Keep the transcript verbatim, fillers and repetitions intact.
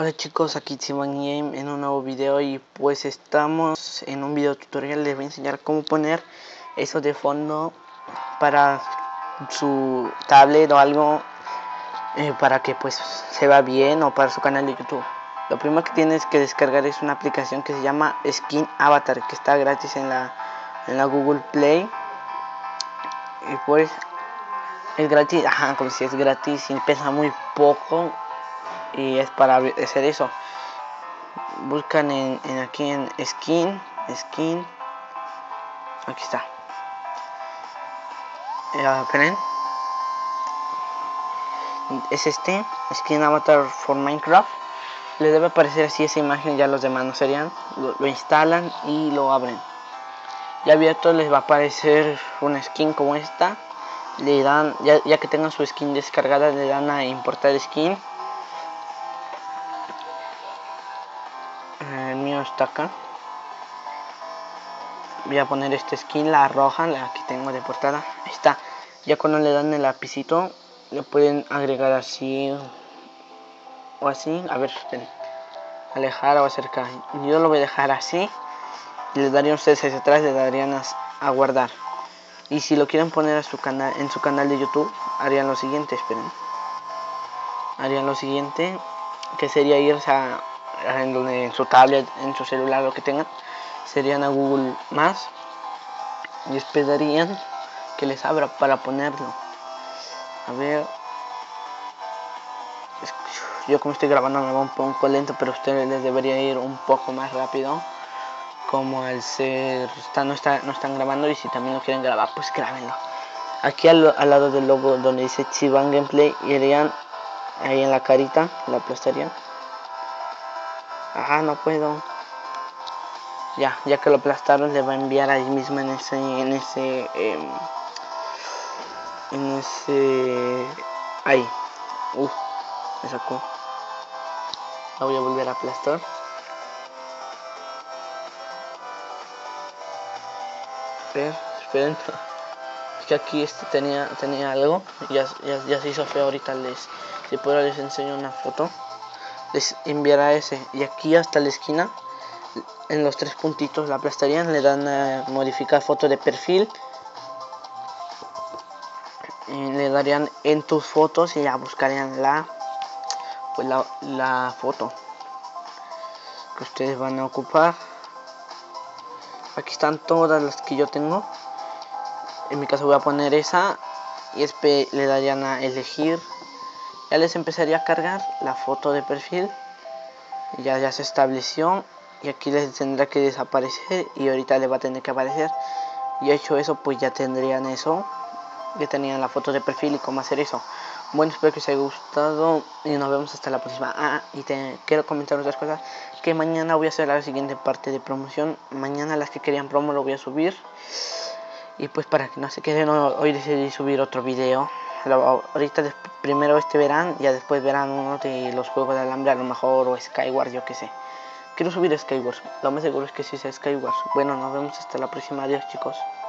Hola chicos, aquí Simon Game en un nuevo video y pues estamos en un video tutorial. Les voy a enseñar cómo poner eso de fondo para su tablet o algo, eh, para que pues se vea bien, o para su canal de YouTube. Lo primero que tienes que descargar es una aplicación que se llama Skin Avatar, que está gratis en la, en la Google Play. Y pues es gratis, ajá, como si es gratis y pesa muy poco. Y es para hacer eso. Buscan en, en aquí en skin skin aquí está, eh, esperen, es este Skin Avatar for Minecraft. Le debe aparecer así esa imagen, ya los demás no serían. Lo, lo instalan y lo abren. Ya abierto les va a aparecer una skin como esta. Le dan, ya, ya que tengan su skin descargada, le dan a importar skin. El mío está acá. Voy a poner esta skin, la roja, la que tengo de portada. Ahí está. Ya cuando le dan el lapicito, le pueden agregar así o así. A ver, esperen. Alejar o acercar. Yo lo voy a dejar así. Y le darían ustedes hacia atrás, le darían a, a guardar. Y si lo quieren poner a su canal, en su canal de YouTube, harían lo siguiente, esperen. Harían lo siguiente, que sería irse a, a en, donde, en su tablet, en su celular, lo que tengan. Serían a Google Más y esperarían que les abra para ponerlo. A ver, yo como estoy grabando me va un poco lento, pero a ustedes les debería ir un poco más rápido, como al ser está, no, está, no están grabando. Y si también lo quieren grabar, pues grábenlo. Aquí al, al lado del logo donde dice Chiban Gameplay, irían ahí en la carita, la aplastarían. Ajá, no puedo. Ya, ya que lo aplastaron, le va a enviar ahí mismo en ese, en ese, eh, en ese, ahí. Uf, me sacó. La voy a volver a aplastar. Esperen, esperen. Es que aquí este tenía, tenía algo. Ya, ya, ya se hizo feo. Ahorita les, si puedo les enseño una foto. Les enviará ese. Y aquí hasta la esquina, en los tres puntitos la aplastarían, le dan a modificar foto de perfil y le darían en tus fotos y ya buscarían la pues la, la foto que ustedes van a ocupar. Aquí están todas las que yo tengo. En mi caso voy a poner esa y le darían a elegir. Ya les empezaría a cargar la foto de perfil. Ya, ya se estableció. Y aquí les tendrá que desaparecer y ahorita le va a tener que aparecer. Y hecho eso, pues ya tendrían eso. Ya tenían la foto de perfil y cómo hacer eso. Bueno, espero que os haya gustado y nos vemos hasta la próxima. Ah, y te quiero comentar otras cosas, que mañana voy a hacer la siguiente parte de promoción. Mañana las que querían promo lo voy a subir. Y pues para que no se queden, hoy decidí subir otro video. Ahorita primero este verán, ya después verán uno de los juegos de alambre, a lo mejor, o Skyward, yo que sé. Quiero subir Skyward, lo más seguro es que sí sea Skyward. Bueno, nos vemos hasta la próxima. Adiós chicos.